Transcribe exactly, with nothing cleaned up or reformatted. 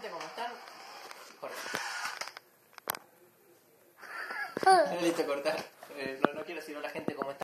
gente cómo están. Corta. Ah. Listo, cortar. Eh, no, no quiero decir hola gente cómo están.